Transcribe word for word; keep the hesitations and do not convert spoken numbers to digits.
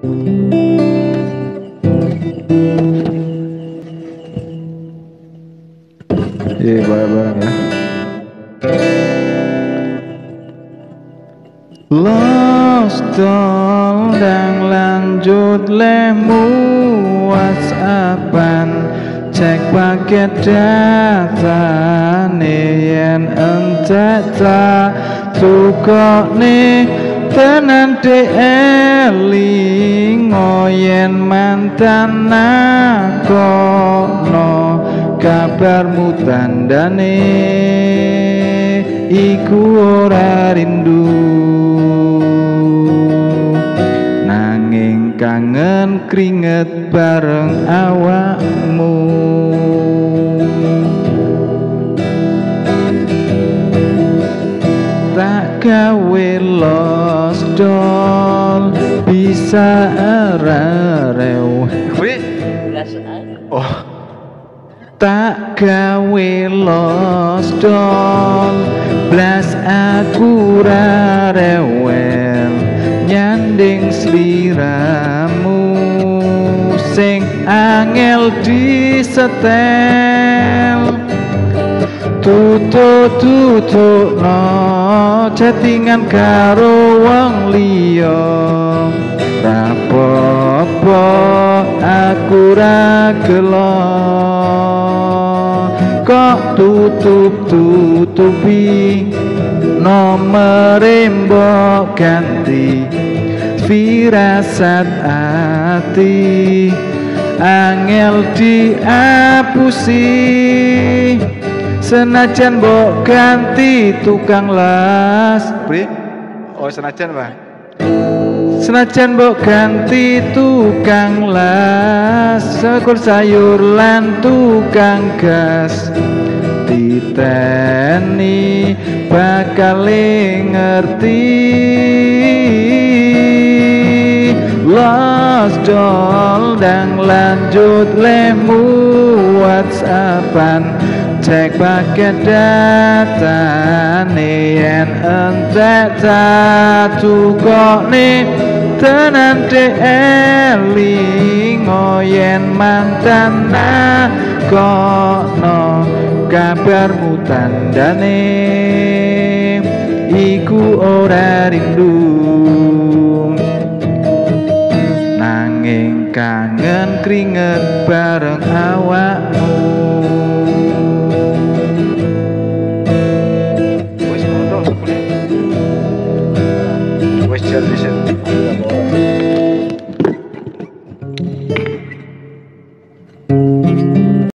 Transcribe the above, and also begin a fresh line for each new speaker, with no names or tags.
Iya, bareng-bareng ya. Lost doll dan lanjut lemu WhatsAppan cek paket data yen entek ta tukok nih tenan eling yen mantan nakono kabarmu tandane iku ora rindu nanging kangen keringet bareng awakmu tak gawe lost doll bisa rew oh tak gawe lost doll blas aku ra rewel nyanding sliramu sing angel disetel tutuk tutuk no chattingan karo wong liya rapopo aku ra gelo kok tutup-tutupi nomere mbok ganti firasat ati angel diapusi senajan mbok ganti tukang las oh senajan Pak senajan mbok ganti tukang las sekur sayur lan tukang gas titeni bakal ngerti lost doll dan lanjut lemu WhatsAppan cek paket data yen entek tatu kok nih tenan eling yen mantan nakono kabarmu tandane iku ora rindu nanging kangen keringet bareng awakmu wis ngono wis jadi sen